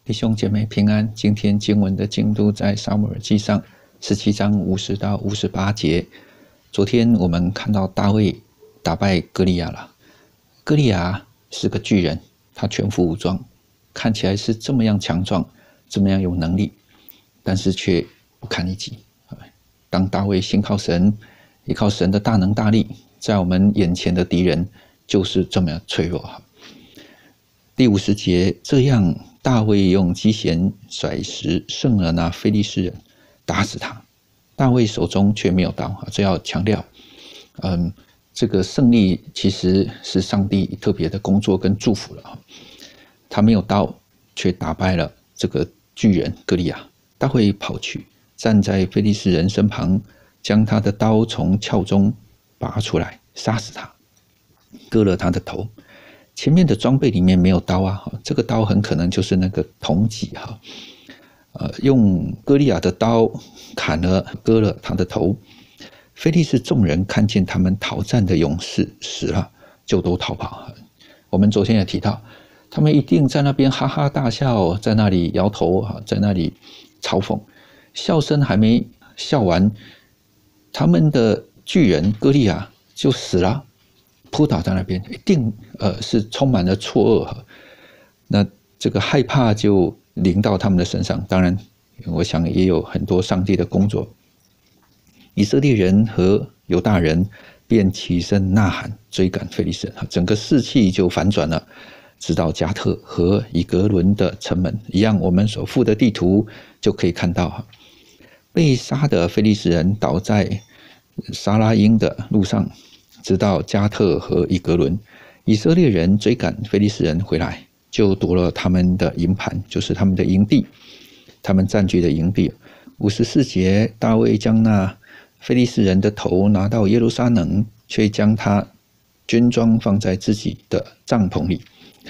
弟兄姐妹平安。今天经文的进度在撒母耳记上17章50到58节。昨天我们看到大卫打败歌利亚了。歌利亚是个巨人，他全副武装，看起来是这么样强壮，这么样有能力，但是却不堪一击。当大卫信靠神，依靠神的大能大力，在我们眼前的敌人就是这么样脆弱。第50节，这样大卫用机弦甩石胜了那非利士人，打死他。大卫手中却没有刀，这要强调，这个胜利其实是上帝特别的工作跟祝福了。他没有刀，却打败了这个巨人歌利亚。大卫跑去，站在非利士人身旁，将他的刀从鞘中拔出来，杀死他，割了他的头。前面的装备里面没有刀啊，这个刀很可能就是那个铜戟哈，用歌利亚的刀割了他的头。非利士众人看见他们讨战的勇士死了，就都逃跑。我们昨天也提到，他们一定在那边哈哈大笑，在那里摇头，在那里嘲讽，笑声还没笑完，他们的巨人歌利亚就死了，扑倒在那边，一定是充满了错愕。那这个害怕就临到他们的身上，当然我想也有很多上帝的工作。以色列人和犹大人便起身呐喊，追赶非利士人，整个士气就反转了，直到加特和以格伦的城门一样。我们所附的地图就可以看到，被杀的非利士人倒在沙拉因的路上，直到加特和以格伦。以色列人追赶非利士人回来，就夺了他们的营盘，就是他们的营地，他们占据的营地。54节，大卫将那非利士人的头拿到耶路撒冷，却将他军装放在自己的帐篷里。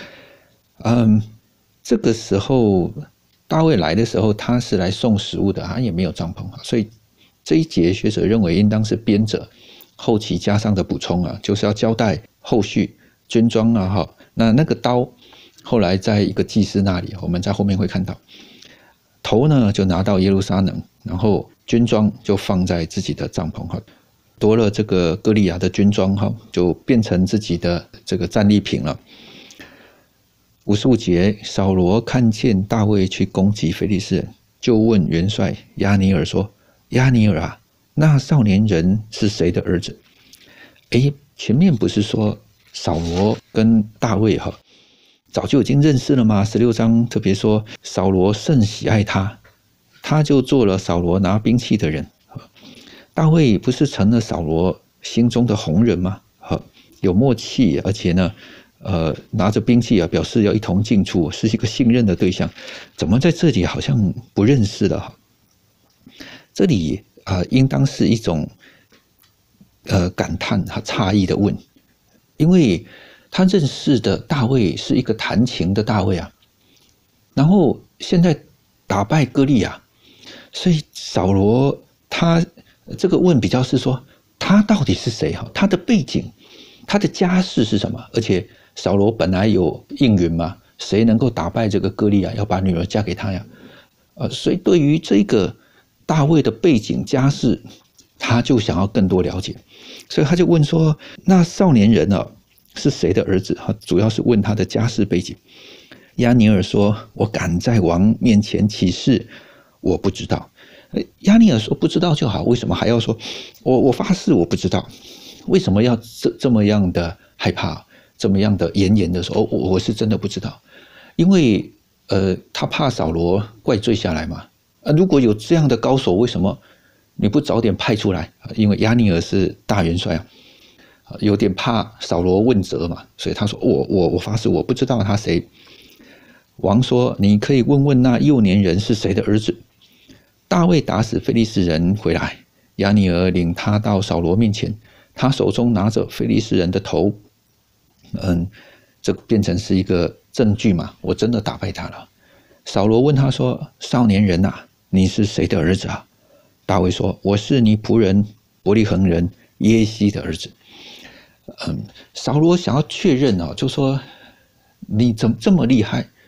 这个时候大卫来的时候，他是来送食物的，他也没有帐篷，所以这一节学者认为应当是编者后期加上的补充啊，就是要交代后续军装啊。那个刀后来在一个祭司那里，我们在后面会看到，头呢就拿到耶路撒冷，然后军装就放在自己的帐篷，夺了这个歌利亚的军装，就变成自己的这个战利品了。55节，扫罗看见大卫去攻击非利士人，就问元帅押尼珥说：押尼珥啊，那少年人是谁的儿子？前面不是说扫罗跟大卫早就已经认识了吗？16章特别说扫罗甚喜爱他，他就做了扫罗拿兵器的人。大卫不是成了扫罗心中的红人吗？有默契，而且呢拿着兵器表示要一同进出，是一个信任的对象。怎么在这里好像不认识了？这里应当是一种感叹诧异的问，因为他认识的大卫是一个弹琴的大卫啊，然后现在打败歌利亚，所以扫罗他这个问比较是说他到底是谁，他的背景，他的家世是什么？而且扫罗本来有应允嘛，谁能够打败这个歌利亚，要把女儿嫁给他呀？所以对于这个大卫的背景家世，他就想要更多了解，所以他就问说：那少年人是谁的儿子？主要是问他的家世背景。押尼珥说：我敢在王面前起誓，我不知道。押尼珥说不知道就好，为什么还要说我发誓我不知道？为什么要这么样的害怕，这么样的严严的说我是真的不知道？因为他怕扫罗怪罪下来嘛。如果有这样的高手，为什么你不早点派出来？因为押尼珥是大元帅有点怕扫罗问责嘛，所以他说我发誓我不知道他谁。王说：你可以问问那幼年人是谁的儿子。大卫打死非利士人回来，押尼珥领他到扫罗面前，他手中拿着非利士人的头。这个变成是一个证据嘛，我真的打败他了。扫罗问他说：少年人啊，你是谁的儿子啊？大卫说：我是你仆人伯利恒人耶西的儿子。扫罗想要确认就说你怎么这么厉害？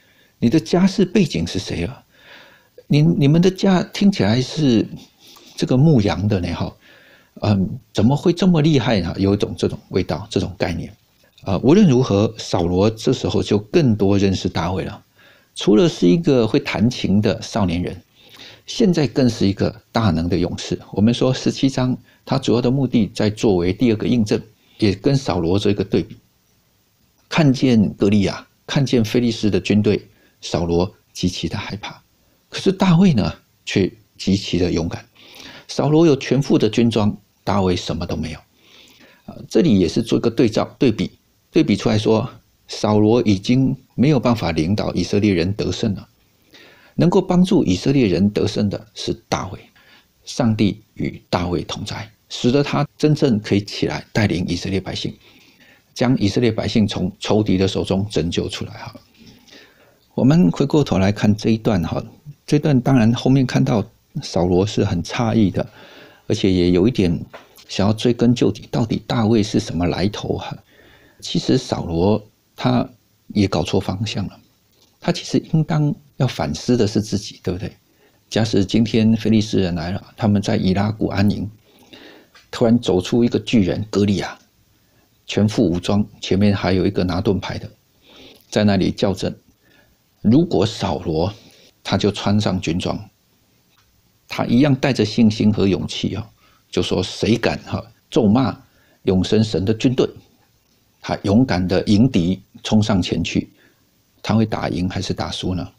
你的家世背景是谁啊？你们的家听起来是这个牧羊的呢，哈，怎么会这么厉害呢？有一种这种味道，这种概念。无论如何，扫罗这时候就更多认识大卫了。除了是一个会弹琴的少年人，现在更是一个大能的勇士。我们说17章，他主要的目的在作为第二个印证，也跟扫罗做一个对比。看见歌利亚，看见非利士的军队，扫罗极其的害怕。可是大卫呢，却极其的勇敢。扫罗有全副的军装，大卫什么都没有。这里也是做一个对比出来说，扫罗已经没有办法领导以色列人得胜了。能够帮助以色列人得胜的是大卫，上帝与大卫同在，使得他真正可以起来带领以色列百姓，将以色列百姓从仇敌的手中拯救出来。我们回过头来看这一段，这段当然后面看到扫罗是很诧异的，而且也有一点想要追根究底，到底大卫是什么来头。其实扫罗他也搞错方向了，他其实应当要反思的是自己，对不对？假使今天非利士人来了，他们在以拉谷安营，突然走出一个巨人歌利亚，全副武装，前面还有一个拿盾牌的，在那里叫阵。如果扫罗他就穿上军装，他一样带着信心和勇气，就说谁敢咒骂永生神的军队，他勇敢的迎敌冲上前去，他会打赢还是打输呢？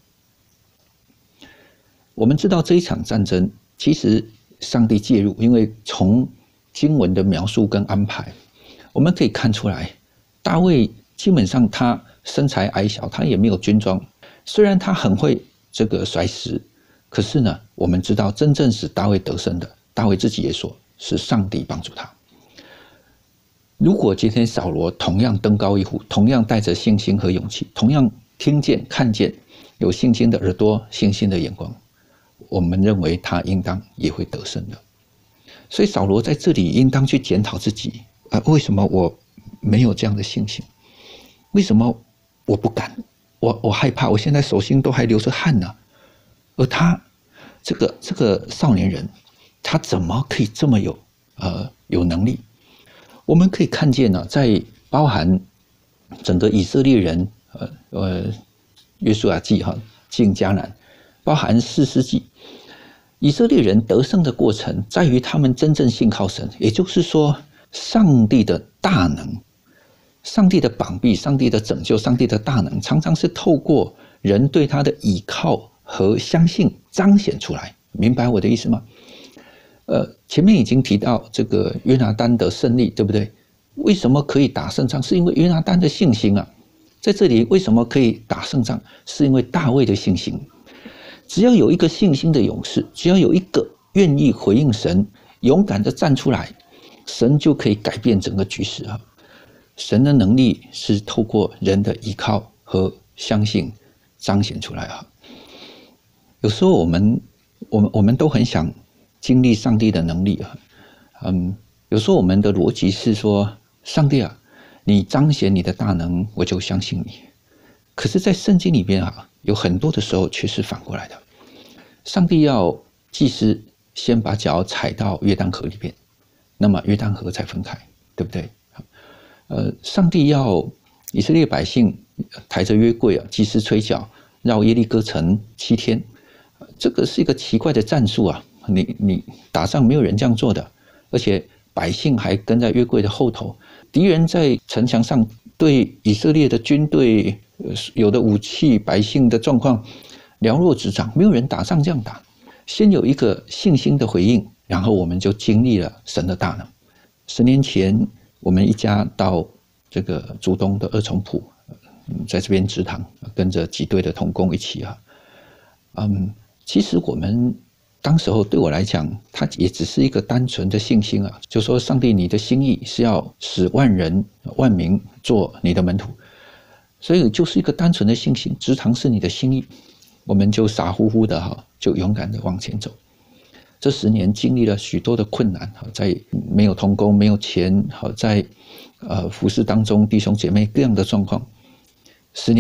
我们知道这一场战争其实上帝介入，因为从经文的描述跟安排，我们可以看出来，大卫基本上他身材矮小，他也没有军装，虽然他很会这个甩石，可是呢，我们知道真正使大卫得胜的，大卫自己也说是上帝帮助他。如果今天扫罗同样登高一呼，同样带着信心和勇气，同样听见看见，有信心的耳朵，信心的眼光，我们认为他应当也会得胜的。所以扫罗在这里应当去检讨自己，为什么我没有这样的信心？为什么我不敢？我害怕，我现在手心都还流着汗呢。而他这个少年人，他怎么可以这么有能力？我们可以看见呢，在包含整个以色列人约书亚记进迦南，包含士师记，以色列人得胜的过程在于他们真正信靠神，也就是说上帝的大能，上帝的膀臂，上帝的拯救，上帝的大能常常是透过人对他的倚靠和相信彰显出来。明白我的意思吗？前面已经提到这个约拿单的胜利，对不对？为什么可以打胜仗？是因为约拿单的信心啊。在这里为什么可以打胜仗？是因为大卫的信心。只要有一个信心的勇士，只要有一个愿意回应神，勇敢的站出来，神就可以改变整个局势啊。神的能力是透过人的依靠和相信彰显出来啊。有时候我们都很想经历上帝的能力啊，有时候我们的逻辑是说，上帝啊，你彰显你的大能，我就相信你。可是，在圣经里边有很多的时候却是反过来的。上帝要祭司先把脚踩到约旦河里边，那么约旦河才分开，对不对？上帝要以色列百姓抬着约柜祭司吹角绕耶利哥城7天，这个是一个奇怪的战术啊！你打仗没有人这样做的，而且百姓还跟在约柜的后头，敌人在城墙上对以色列的军队有的武器，百姓的状况了若指掌，没有人打仗这样打。先有一个信心的回应，然后我们就经历了神的大能。10年前，我们一家到这个竹东的2重埔，在这边植堂，跟着几队的同工一起其实我们当时候对我来讲，它也只是一个单纯的信心啊，就说上帝，你的心意是要使万人万民做你的门徒，所以就是一个单纯的信心，植堂是你的心意，我们就傻乎乎的就勇敢的往前走。这10年经历了许多的困难，在没有同工，没有钱，在服事当中弟兄姐妹各样的状况，10年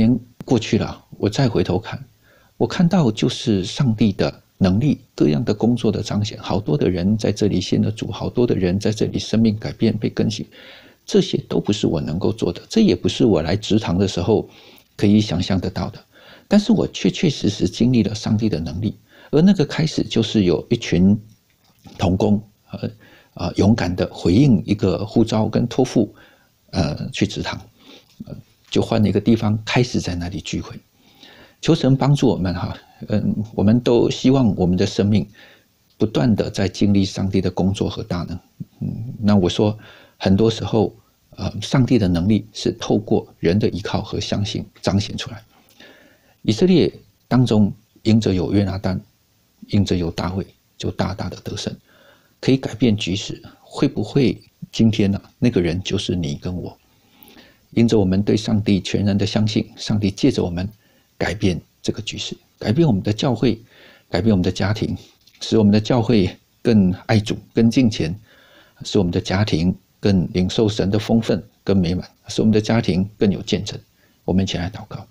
过去了，我再回头看，我看到就是上帝的能力，各样的工作的彰显，好多的人在这里信了主，好多的人在这里生命改变被更新，这些都不是我能够做的，这也不是我来职堂的时候可以想象得到的，但是我确确实实经历了上帝的能力，而那个开始就是有一群同工勇敢的回应一个呼召跟托付，去职堂，就换了一个地方，开始在那里聚会。求神帮助我们哈，我们都希望我们的生命不断的在经历上帝的工作和大能。那我说，很多时候，上帝的能力是透过人的依靠和相信彰显出来。以色列当中，因着有约拿单，因着有大卫，就大大的得胜，可以改变局势。会不会今天呢？那个人就是你跟我，因着我们对上帝全然的相信，上帝借着我们改变这个局势，改变我们的教会，改变我们的家庭，使我们的教会更爱主、更敬虔，使我们的家庭更领受神的丰盛、更美满，使我们的家庭更有见证。我们一起来祷告。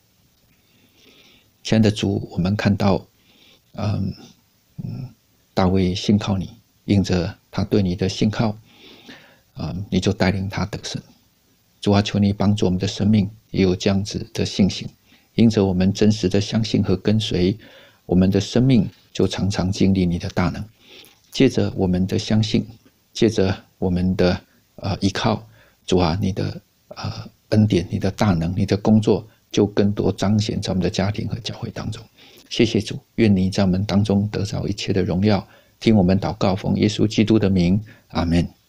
亲爱的主，我们看到，大卫信靠你，因着他对你的信靠，你就带领他得胜。主啊，求你帮助我们的生命也有这样子的信心，因着我们真实的相信和跟随，我们的生命就常常经历你的大能。借着我们的相信，借着我们的依靠，主啊，你的恩典、你的大能、你的工作，就更多彰显在我们的家庭和教会当中。谢谢主，愿你在我们当中得着一切的荣耀。听我们祷告，奉耶稣基督的名，阿们。